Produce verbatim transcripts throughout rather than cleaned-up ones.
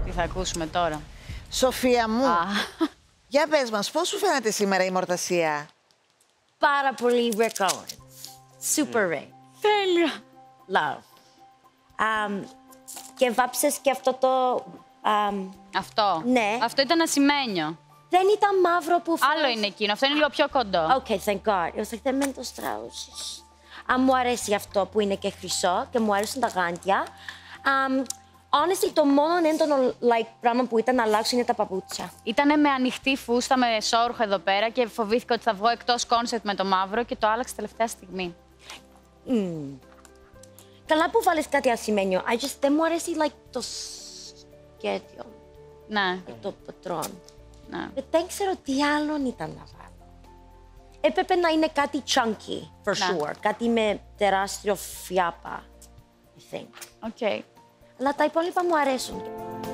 Τι θα ακούσουμε τώρα. Σοφία μου, Α. για πες μας, πώς σου φαίνεται σήμερα η μορτασία? Πάρα πολύ Rick Owens. Super Rick. Τέλεια. Love. Um, και βάψες και αυτό το... Um, Αυτό. Ναι. Αυτό ήταν ασημένιο. δεν ήταν μαύρο που φοράς. Άλλο είναι εκείνο. Αυτό είναι λίγο πιο κοντό. Okay, thank God. It was like, δεν μένει το στράουσες. Αν μου αρέσει αυτό που είναι και χρυσό και μου αρέσουν τα γάντια. Um, honestly, το μόνο έντονο like, πράγμα που ήταν να αλλάξω είναι τα παπούτσια. Ήτανε με ανοιχτή φούστα, με σόρουχο εδώ πέρα και φοβήθηκα ότι θα βγω εκτός κόνσεπτ με το μαύρο και το άλλαξε τελευταία στιγμή. Mm. Καλά που βάλεις κάτι ασημένιο. I just δεν μου αρέσει like, το σχέδιο. Ναι. Like, το πατρόν. Ναι. Δεν ξέρω τι άλλον ήταν να βάλω. Έπρεπε να είναι κάτι chunky, for Ναι. sure. Κάτι με τεράστιο φιάπα, I think. Οκ. Okay. Αλλά τα υπόλοιπα μου αρέσουν.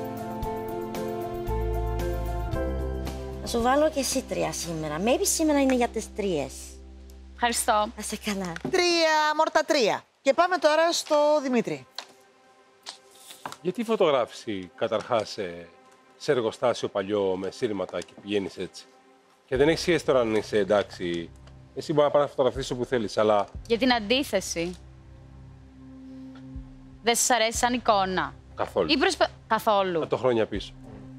Θα σου βάλω και εσύ τρία σήμερα. Maybe σήμερα είναι για τις τρίες. Ευχαριστώ. Να σε καλά. Τρία, μόρτα τρία. Και πάμε τώρα στο Δημήτρη. Γιατί η φωτογράφηση καταρχάς σε, σε εργοστάσιο παλιό με σύρματα και πηγαίνεις έτσι? Και δεν έχει σχέση τώρα αν είσαι εντάξει. Εσύ μπορεί να πας να φωτογραφίσεις όπου θέλεις, αλλά. Για την αντίθεση. Δεν σας αρέσει σαν εικόνα? Καθόλου. Ή προσπα... Καθόλου. Από το χρόνια πίσω.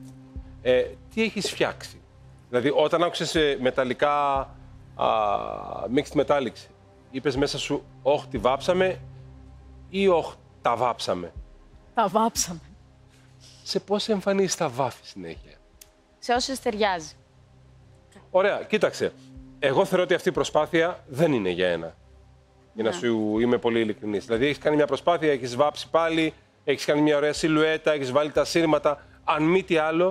Ε, τι έχεις φτιάξει? Δηλαδή, όταν άκουσες ε, μεταλλικά, α, mixed metallics, είπες μέσα σου, όχ, τη βάψαμε ή όχ, τα βάψαμε? Τα βάψαμε. Σε πώς εμφανίζεις τα βάφη συνέχεια? Σε όσες ταιριάζει. Ωραία, κοίταξε. Εγώ θεωρώ ότι αυτή η προσπάθεια δεν είναι για ένα. Για να Ναι. σου είμαι πολύ ειλικρινής. Δηλαδή, έχεις κάνει μια προσπάθεια, έχεις βάψει πάλι, έχεις κάνει μια ωραία σιλουέτα, έχεις βάλει τα σύρματα. Αν μη τι άλλο,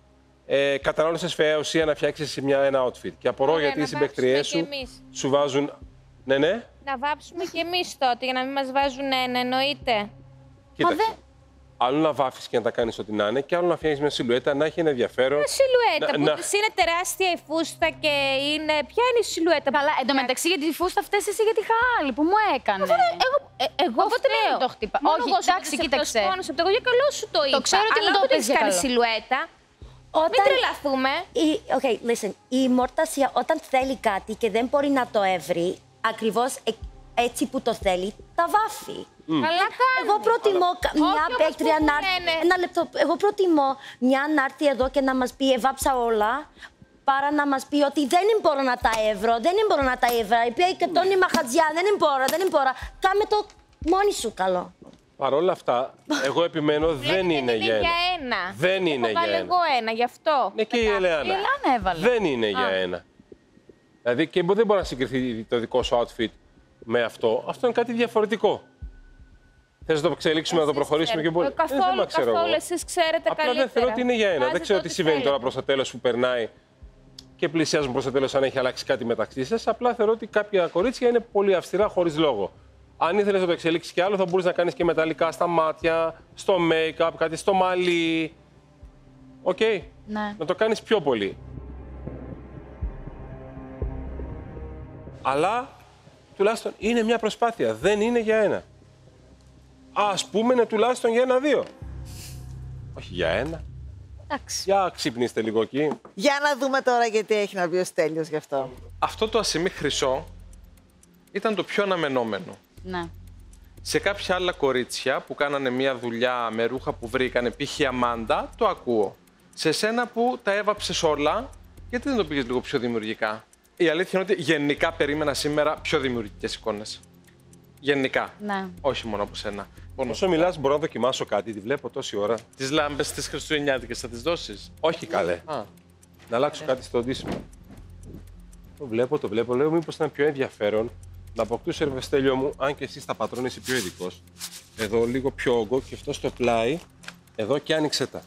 ε, κατανάλωσες φαιά ουσία να φτιάξεις μια, ένα outfit. Και απορώ Ωραία, γιατί οι να συμπαικτριές βάψουμε σου κι εμείς. σου βάζουν. Ναι, ναι. Να βάψουμε κι εμείς τότε, για να μην μας βάζουν ένα, εννοείται. Κοίταξε. δεν- Άλλο να βάφεις και να τα κάνεις ό,τι να είναι, και άλλο να φτιάχνεις μια σιλουέτα να έχει ένα ενδιαφέρον. Μια σιλουέτα Να- που να- της είναι τεράστια η φούστα και είναι. Ποια είναι η σιλουέτα που Καλά, εντωμεταξύ για τη φούστα φταίς εσύ για τη χάλη που μου έκανε. Εγώ, ε, εγώ Οπότε φταίω. μην το χτυπά. Μόνο Όχι, εγώ σου εντάξει, έδωσα κοίταξε. αυτός πόνος από το εγώ για καλό σου το είπα. ξέρω ότι αλλά μου το όταν είπες έχεις για κάνει καλό. σιλουέτα, μην τρελαθούμε. Η, okay, listen, η μορτασία όταν θέλει κάτι και δεν μπορεί να το έβρει ακριβώς ε- έτσι που το θέλει, τα βάφει. Καλά κάνει. Εγώ προτιμώ κα- μια Όχι όπως παίκτρια που να λένε. έρθει. Ένα λεπτό. Εγώ προτιμώ μια να έρθει εδώ και να μας πει εβάψα όλα, παρά να μας πει ότι δεν μπορώ να τα εύρω, δεν μπορώ να τα εύρω. Είπε και τον μαχατζιά, δεν μπορώ, δεν μπορώ. Κάμε το μόνη σου καλό. Παρ' όλα αυτά, εγώ επιμένω δεν Βλέπετε, είναι για ένα. ένα. Δεν είναι Έχω για βάλει ένα. εγώ ένα, γι' αυτό. Ναι, και η Ελεάνα. Η Ελάνα έβαλε. Δεν είναι για ένα. Δηλαδή και δεν μπορεί να συγκριθεί το δικό σου outfit με αυτό. Αυτό είναι κάτι διαφορετικό. Θες να το εξελίξουμε, να το Εσείς προχωρήσουμε ξέρετε. και πολύ. Ε, Καθόλου, δεν ξέρω καθόλου. εγώ. Εσείς ξέρετε Απλά καλύτερα. δεν θεωρώ ότι είναι για ένα. Βάζετε Δεν ξέρω ό,τι τι συμβαίνει τώρα θέλετε. προς το τέλος που περνάει και πλησιάζουν προς το τέλος αν έχει αλλάξει κάτι μεταξύ σας. Απλά θεωρώ ότι κάποια κορίτσια είναι πολύ αυστηρά χωρίς λόγο. Αν ήθελες να το εξελίξεις κι άλλο, θα μπορείς να κάνεις και μεταλλικά στα μάτια, στο make-up, κάτι στο μαλλί. Οκ. Ναι. Να το κάνεις πιο πολύ. Αλλά τουλάχιστον είναι μια προσπάθεια. Δεν είναι για ένα. Ας πούμε είναι τουλάχιστον για ένα-δύο. Όχι για ένα. Εντάξει. Για ξύπνηστε λίγο εκεί. Για να δούμε τώρα γιατί έχει να πει ο Στέλιος γι' αυτό. Αυτό το ασημί χρυσό ήταν το πιο αναμενόμενο. Ναι. Σε κάποια άλλα κορίτσια που κάνανε μια δουλειά με ρούχα που βρήκανε, π.χ. η Αμάντα, το ακούω. Σε σένα που τα έβαψες όλα, γιατί δεν το πήγες λίγο πιο δημιουργικά? Η αλήθεια είναι ότι γενικά περίμενα σήμερα πιο δημιουργικές εικόνες. Γενικά. Ναι. Όχι μόνο από σένα. Όσο μιλάς, μπορώ να δοκιμάσω κάτι. Τη βλέπω τόση ώρα. Τις λάμπες της Χριστουγεννιάτικες θα τις δώσεις? Όχι καλέ. Α, Να αλλάξω κάτι στο ντύσιμο. Το βλέπω, το βλέπω. Λέω μήπως ήταν πιο ενδιαφέρον να αποκτούσε ρε Στέλιο μου, αν και εσύ στα πατρόνια είσαι πιο ειδικός. Εδώ λίγο πιο όγκο και αυτό στο πλάι. Εδώ και άνοιξε τα.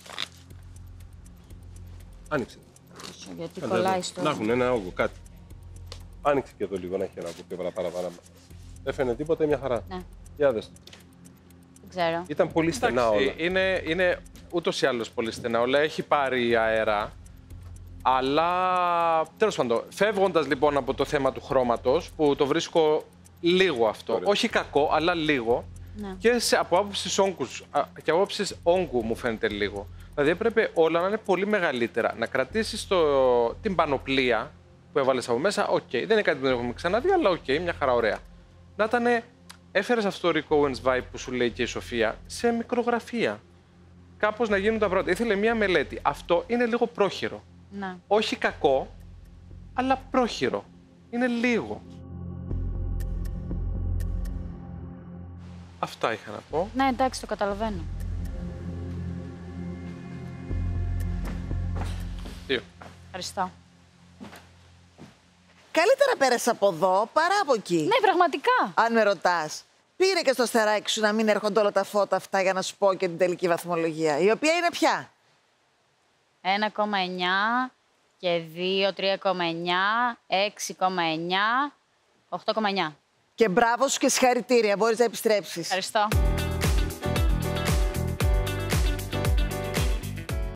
Άνοιξε. Γιατί Άντε κολλάει εδώ. στο. Να έχουν ένα όγκο, κάτι. Άνοιξε και εδώ λίγο να έχει ένα όγκο πιο παραπάνω. Δεν φαίνεται τίποτα, μια χαρά. Ναι. Για δες. Δεν ξέρω. Ήταν πολύ στενά εντάξει, όλα. είναι, είναι ούτως ή άλλως πολύ στενά όλα. Έχει πάρει αέρα. Αλλά τέλος πάντων, φεύγοντας λοιπόν από το θέμα του χρώματος, που το βρίσκω λίγο αυτό. Ωραία. Όχι κακό, αλλά λίγο. Ναι. Και σε, από άποψη όγκου και από άποψη όγκου μου φαίνεται λίγο. Δηλαδή έπρεπε όλα να είναι πολύ μεγαλύτερα. Να κρατήσει την πανοπλία που έβαλε από μέσα, οκ. Okay. Δεν είναι κάτι που δεν έχουμε ξαναδεί, αλλά οκ, okay, μια χαρά ωραία. Να ήταν. Έφερε αυτό το Rick Owens vibe που σου λέει και η Σοφία σε μικρογραφία. Κάπως να γίνουν τα πρώτα. Ήθελε μία μελέτη. Αυτό είναι λίγο πρόχειρο. Ναι. Όχι κακό, αλλά πρόχειρο. Είναι λίγο. Αυτά είχα να πω. Ναι, εντάξει, το καταλαβαίνω. Δύο. Ευχαριστώ. Καλύτερα πέρασε από εδώ παρά από εκεί. Ναι, πραγματικά. Αν με ρωτάς. Πήρε και στο στεράκι σου να μην έρχονται όλα τα φώτα αυτά για να σου πω και την τελική βαθμολογία. Η οποία είναι ποια? ένα κόμμα εννιά και δύο, τρία κόμμα εννιά, έξι κόμμα εννιά, οκτώ κόμμα εννιά. Και μπράβο σου και συγχαρητήρια. Μπορείς να επιστρέψεις. Ευχαριστώ.